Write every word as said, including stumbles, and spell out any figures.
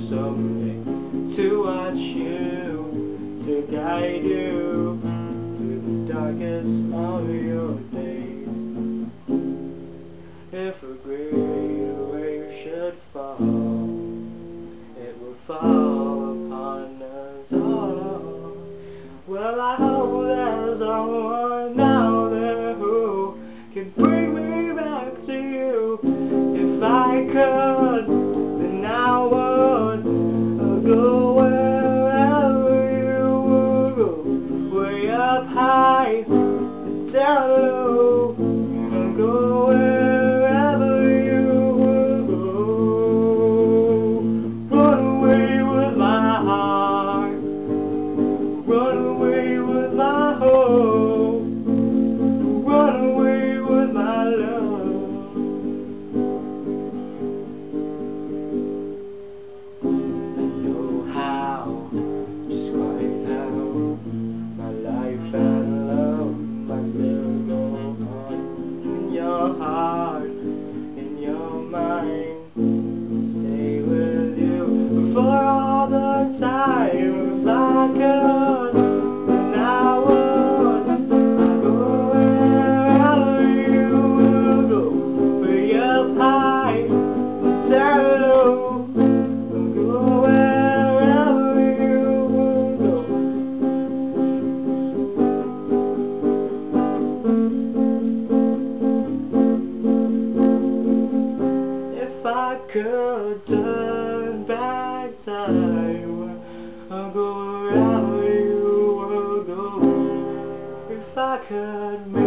something to watch you, to guide you through the darkest of your days. If a great wave should fall, it will fall upon us all. Well, I hope there's someone out there who can bring me back to you. If I could, then I would go wherever you would go, way up high, down low, and go wherever you would go. Run away with my heart, run away with my hope, run away with my love. I know how, just quite how, my life and love must still go on. In your heart, in your mind, stay with you for all the time. If I could, then I would. I'd go wherever you will go, way up high, down low, and go wherever you will go. If I could turn back time, I'll go wherever you will go. If I could make